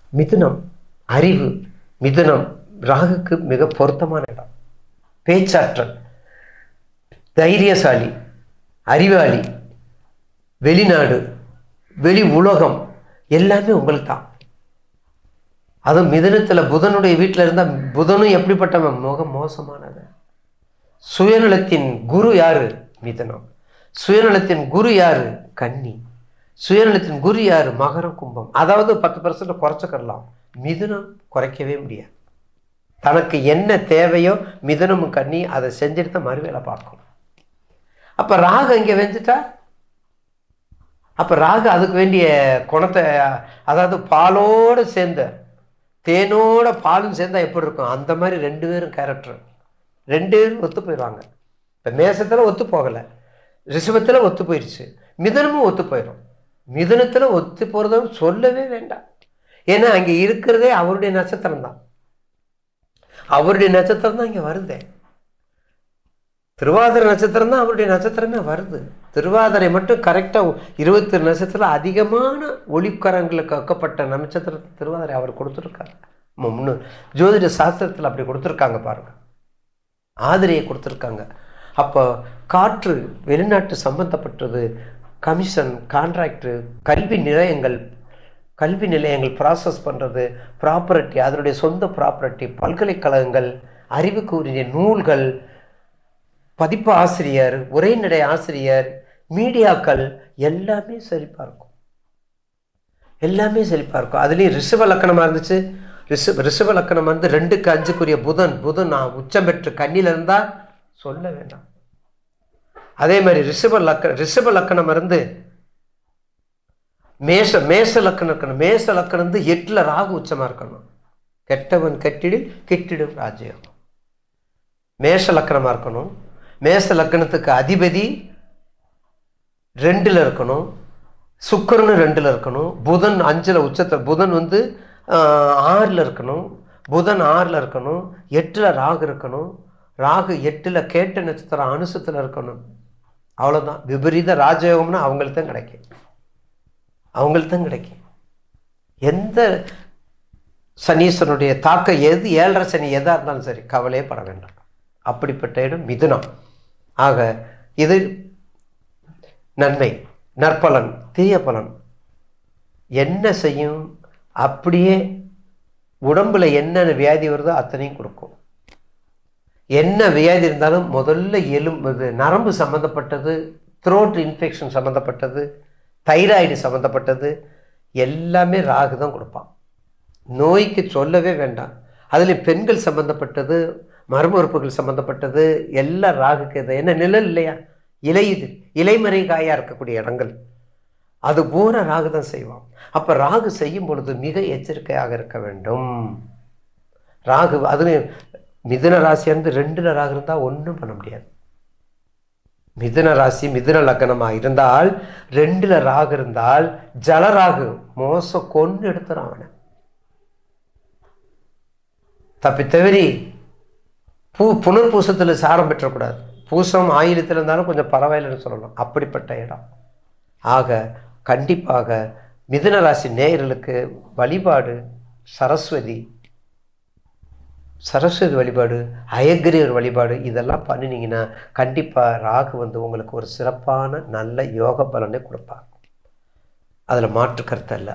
மிதுனம் அறிவு. மிதுனம் ராகுக்கு மிக பொருத்தமான இடம். பேச்சாற்றல், தைரியசாலி, அறிவாளி, வெளிநாடு, வெளி உலகம் எல்லாமே உங்களுக்கு தான். அதுவும் மிதுனத்தில் புதனுடைய வீட்டில் இருந்தால் புதனும் எப்படிப்பட்டவன்? மோசமானது. சுயநலத்தின் குரு யாரு? மிதுனம். சுயநலத்தின் குரு யாரு? கன்னி. சுயநலத்தின் குரு யாரு? மகரம், கும்பம். அதாவது 10% குறைச்சிக்கலாம். மிதுனம் குறைக்கவே முடியாது. தனக்கு என்ன தேவையோ மிதுனமும் கன்னி அதை செஞ்சுட்டு தான் மறுவேளை பார்க்கும். அப்போ ராகு இங்கே வெஞ்சிட்டா, அப்போ ராகு அதுக்கு வேண்டிய குணத்தை, அதாவது பாலோடு சேர்ந்த தேனோட பாலும் சேர்ந்தா எப்படி இருக்கும் அந்த மாதிரி 2 பேரும் கேரக்டர், 2 பேரும் ஒத்து போயிடுவாங்க. இப்போ மேசத்தில் ஒத்து போகலை, ரிஷபத்தில் ஒத்து போயிடுச்சு, மிதுனமும் ஒத்து போயிடும். மிதுனத்தில் ஒத்து போகிறதும் சொல்லவே வேண்டாம். ஏன்னா அங்கே இருக்கிறதே அவருடைய நட்சத்திரம் தான். அவருடைய நட்சத்திரம் தான் இங்கே வருதே. திருவாதிரை நட்சத்திரம் தான் அவருடைய நட்சத்திரமே வருது. திருவாதிரை மட்டும் கரெக்டாக 20 நட்சத்திரத்தில் அதிகமான ஒளிக்கரங்களுக்கு அக்கப்பட்ட நட்சத்திரத்தை திருவாதிரை அவர் கொடுத்துருக்காரு. முன்னு ஜோதிட சாஸ்திரத்தில் அப்படி கொடுத்துருக்காங்க பாருங்க. ஆதிரையை கொடுத்துருக்காங்க. அப்போ காற்று, வெளிநாட்டு சம்பந்தப்பட்டது, கமிஷன், கான்ட்ராக்டு, கல்வி நிலையங்கள் ப்ராசஸ் பண்ணுறது, ப்ராப்பர்ட்டி, அதனுடைய சொந்த ப்ராப்பர்ட்டி, பல்கலைக்கழகங்கள், அறிவுக்குரிய நூல்கள், பதிப்பு ஆசிரியர், உரைநடை ஆசிரியர், மீடியாக்கள் எல்லாமே செழிப்பாக இருக்கும். எல்லாமே செழிப்பாக இருக்கும். அதுலேயும் ரிஷப லக்கணமாக இருந்துச்சு. ரிஷப லக்கணம் வந்து 2க்கு 5க்குரிய புதன் உச்சம் பெற்று கண்ணியில் இருந்தால் சொல்ல வேண்டாம். அதே மாதிரி ரிஷப லக்கணம் இருந்து மேச லக்கணம் 8ல் ராகு உச்சமாக இருக்கணும். கெட்டவன் கெட்டிடும் ராஜ்யம். மேஷ லக்கணமாக இருக்கணும். மேச லக்கணத்துக்கு அதிபதி 2ல் இருக்கணும். சுக்கிரன் 2ல் இருக்கணும். புதன் 5ல் உச்சத்தை, புதன் வந்து 6ல் இருக்கணும். புதன் 6ல் இருக்கணும். 8ல் ராகு இருக்கணும். ராகு 8ல் கேட்ட நட்சத்திரம் அனுசத்தில் இருக்கணும். அவ்வளோதான். விபரீத ராஜயோகம்னா அவங்களுக்கு தான் கிடைக்கும். எந்த சனீஸ்வரனுடைய தாக்கம் எது, 7.5 சனி எதாக இருந்தாலும் சரி, கவலையே பட வேண்டாம். அப்படிப்பட்ட இடம் மிதுனம். ஆக இது நன்மை, நற்பலன், தீய பலன் என்ன செய்யும்? அப்படியே உடம்புல என்னென்ன வியாதி வருதோ அத்தனையும் கொடுக்கும். என்ன வியாதி இருந்தாலும் முதல்ல நரம்பு சம்மந்தப்பட்டது, த்ரோட் இன்ஃபெக்ஷன் சம்மந்தப்பட்டது, தைராய்டு சம்மந்தப்பட்டது எல்லாமே ராகு தான் கொடுப்பான். நோய்க்கு சொல்லவே வேண்டாம். அதில் பெண்கள் சம்மந்தப்பட்டது, மர்ம உறுப்புகள் சம்மந்தப்பட்டது எல்லாம் ராகுக்கு. இது என்ன நிழல் இல்லையா? இலைமறை காயாக இருக்கக்கூடிய இடங்கள் அது பூரா ராகு தான் செய்வான். அப்போ ராகு செய்யும் பொழுது மிக எச்சரிக்கையாக இருக்க வேண்டும். ராகு அது மிதுன ராசி வந்து 2ல் ராகு இருந்தால் ஒன்றும் பண்ண முடியாது. மிதுன ராசி மிதுன லக்னமாக இருந்தால் 2ல் ராகு இருந்தால் ஜலராகு மோசம் கொண்டு எடுத்துறான் அவனை. தப்பி தவறி புனர்பூசத்தில் சாரம் பெற்றக்கூடாது. பூசம் ஆயிலத்தில் இருந்தாலும் கொஞ்சம் பரவாயில்லைன்னு சொல்லலாம். அப்படிப்பட்ட இடம். ஆக கண்டிப்பாக மிதுன ராசி நேயர்களுக்கு வழிபாடு சரஸ்வதி வழிபாடு, அயக்கிரியர் வழிபாடு இதெல்லாம் பண்ணினீங்கன்னா கண்டிப்பாக ராகு வந்து உங்களுக்கு ஒரு சிறப்பான நல்ல யோக பலனை கொடுப்பார். அதில் மாற்று கருத்து இல்லை.